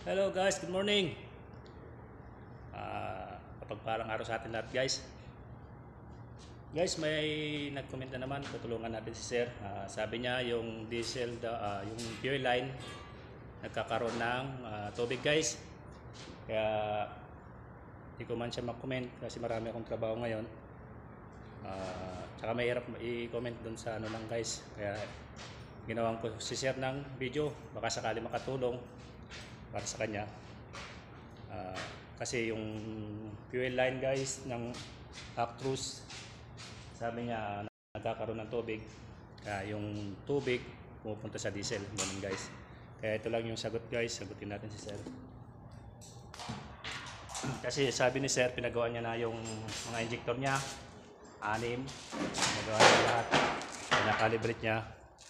Hello guys, good morning. Kapagpalang araw sa atin lahat guys. Guys, may nag-comment na naman, tutulungan natin si Sir. Sabi niya yung diesel, yung fuel line nagkakaroon ng tubig guys. Kaya hindi ko man siya mag-comment kasi marami akong trabaho ngayon. Tsaka mahirap i-comment dun sa ano lang guys. Kaya ginawan ko si Sir ng video, baka sakali makatulong para sa kanya. Kasi yung fuel line guys ng Actros, sabi niya nagkakaroon ng tubig, kaya yung tubig pumupunta sa diesel, ganun guys. Kaya ito lang yung sagot guys, sagutin natin si Sir. Kasi sabi ni Sir, pinagawa niya na yung mga injector niya, 6, pinagawa niya lahat, pinakalibrate niya.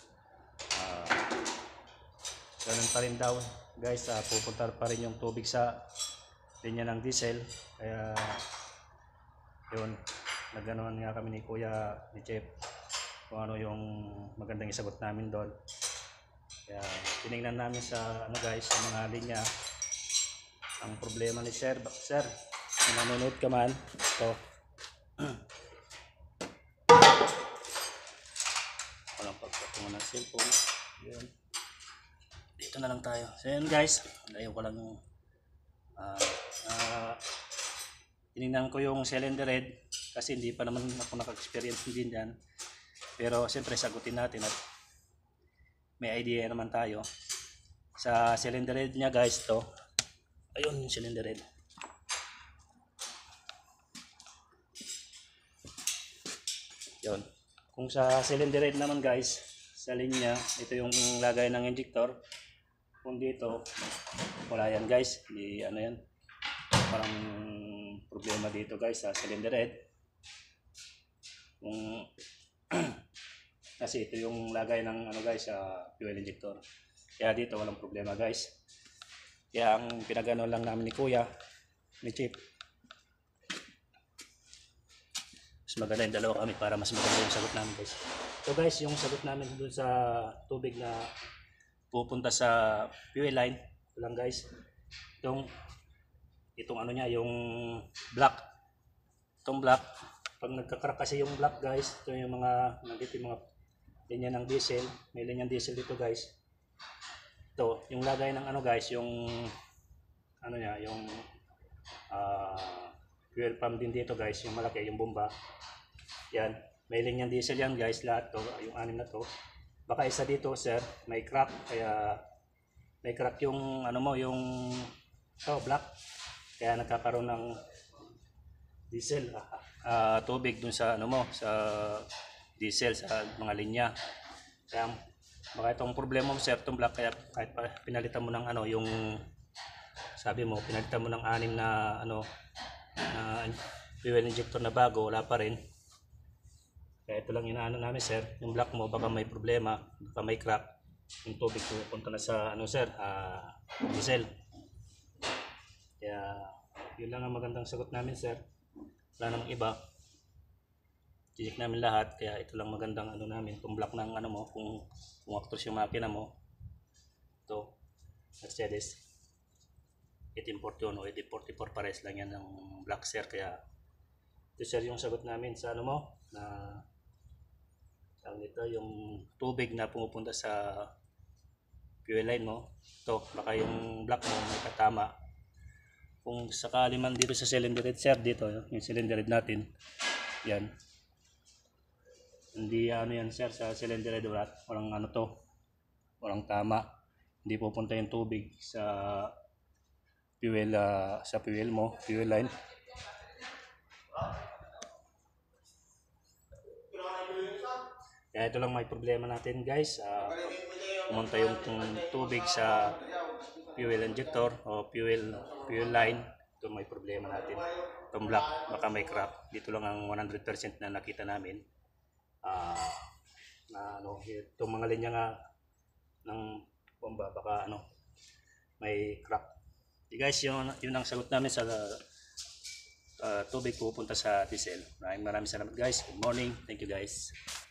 Ganun pa rin daw guys, pupunta pa rin yung tubig sa linya ng diesel. Kaya yun, naganoan nga kami ni Kuya, ni Chef, kung ano yung magandang isagot namin doon. Kaya tinignan namin sa ano guys, sa mga linya. Ang problema ni Sir, kung nanonood ka man, ito walang pagpatungan ng cellphone. Yun, dito na lang tayo. So yun guys, ayaw ko lang yung tinignan ko yung cylinder head kasi hindi pa naman ako naka-experience din dyan. Pero siyempre sagutin natin at may idea naman tayo. Sa cylinder head niya guys, to ayun yung cylinder head. Yun. Kung sa cylinder head naman guys, sa linya, ito yung lagay ng injector. Kung dito, wala yan guys, di ano yan, parang problema dito guys sa cylinder head. Kung kasi ito yung lagay ng ano guys sa fuel injector, kaya dito walang problema guys. Kaya ang pinagano lang namin ni Kuya, ni Chip, mas maganda yung dalawa kami para mas maganda yung sagot namin guys. So guys, yung sagot namin dun sa tubig na pupunta sa fuel line, ito lang guys, itong ano niya, yung black, itong black, pag nagka-crack kasi yung black guys, ito yung mga nandito yung mga linya ng diesel, may linyang diesel dito guys. Ito yung lagay ng ano guys, yung ano niya, yung fuel pump din dito guys, yung malaki, yung bomba yan, may linyang diesel yan guys, lahat to, yung 6 na to. Baka isa dito sir, may crack, kaya may crack yung ano mo, yung black, kaya nagkakaroon ng diesel, tubig dun sa ano mo, sa diesel, sa mga linya. Kaya baka itong problema mo sir, itong black, kaya kahit pa pinalitan mo ng ano, yung sabi mo, pinalitan mo ng 6 na ano, na fuel injector na bago, wala pa rin. Kaya ito lang inaano namin sir, yung black mo baka may problema, baka may crack, yung tubig pupunta na sa ano sir, diesel. Kaya yun lang ang magandang sagot namin sir, wala namang iba, tinik namin lahat. Kaya ito lang magandang ano namin, itong black ng ano mo, kung Actros yung makina mo, ito Mercedes 1841 o 1844, pares lang yan ng black sir. Kaya ito sir yung sagot namin sa ano mo, na ito yung tubig na pumupunta sa fuel line mo. Ito, baka yung black mo may katama. Kung sakali man dito sa cylinder head sir, dito yung cylinder head natin, yan, hindi ano yan sir, sa cylinder head walang ano to, walang tama, hindi pupunta yung tubig sa fuel, sa fuel mo, fuel line. Kaya ito lang may problema natin guys, pumunta yung tubig sa fuel injector o fuel line. Ito may problema natin, itong black, baka may crack. Dito lang ang 100% na nakita namin, na ano, itong mga linya nga ng bomba, baka ano, may crack. Guys, yun ang sagot namin sa tubig pupunta sa diesel. Maraming salamat guys. Good morning. Thank you guys.